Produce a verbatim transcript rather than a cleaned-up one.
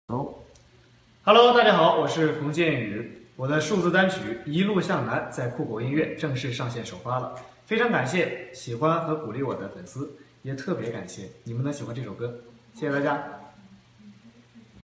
走。 Hello， 大家好，我是冯建宇。我的数字单曲《一路向南》在酷狗音乐正式上线首发了，非常感谢喜欢和鼓励我的粉丝，也特别感谢你们能喜欢这首歌，谢谢大家。